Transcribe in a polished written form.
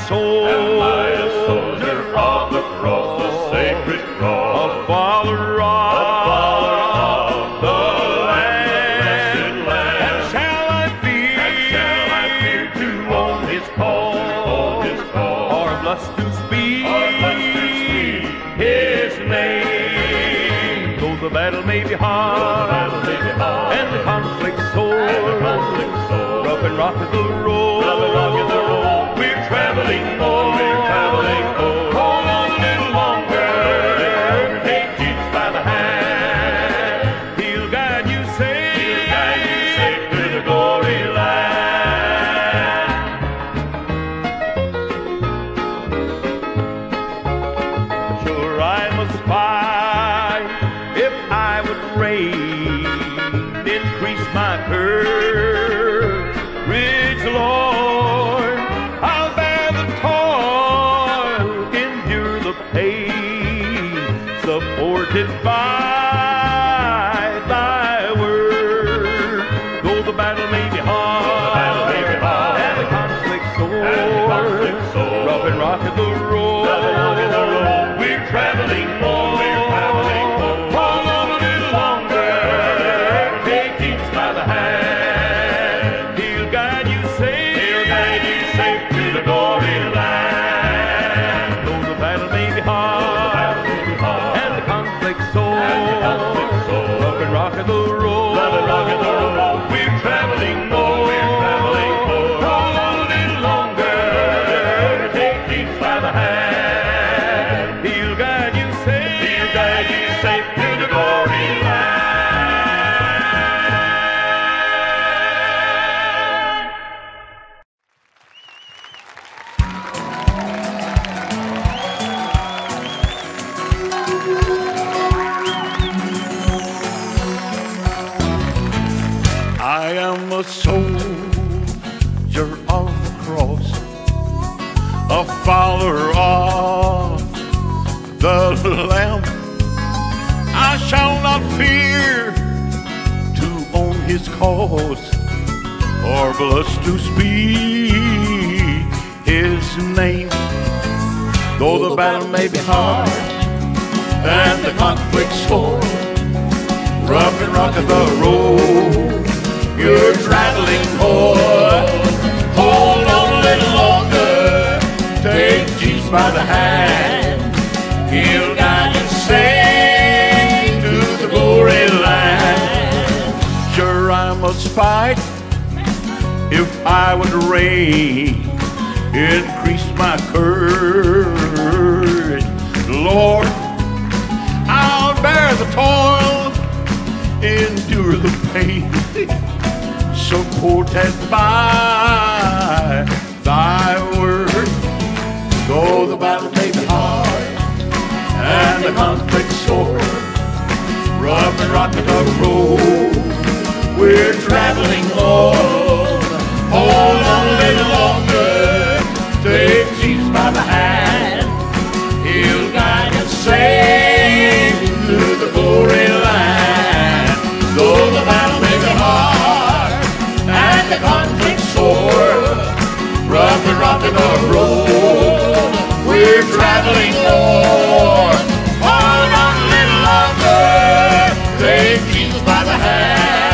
soldier, am I a soldier of the cross, the sacred cross, a follower of the blessed land? And shall I fear to own his cause, or blush to speak his name? Though the battle may be hard, and the conflict sore, rough and rock is the road, we're traveling more, hold on a little longer, take Jesus by the hand, he'll guide you safe to the glory land. Sure, I must fight if I would reign, increase my courage, Lord. I'll bear the toil, endure the pain, supported by thy word. Though the battle may be hard, and the conflict sore, rough and rock at the road, we're traveling more. Hold on a little longer, take Jesus by the hand, he'll guide you safe to the glory land. Though the battle may be hard, and the conflict sore, rough and rock at the road, we're traveling more. Hold on a little longer, take Jesus by the hand, he'll guide you safe to the glory land. I am a soldier of the cross, a follower of the Lamb. I shall not fear to own his cause, or blush to speak his name. Though the battle may be hard, and the conflict sore, rough and rock of the road, you're traveling more. Hold on a little longer, take Jesus by the hand, he'll guide you safe to the glory land. Sure, I must fight if I would reign, increase my courage, Lord. I'll bear the toil, endure the pain, supported by thy word. Though the battle may be hard, and the conflict sore, rough and rocky the road, we're traveling Lord. Hold on a little longer, take Jesus by the hand, he'll guide us safe to the glory land. Though the battle may be hard, and the conflict sore, rough and rocky the road, we're traveling Lord. Hold on a little longer, take Jesus by the hand,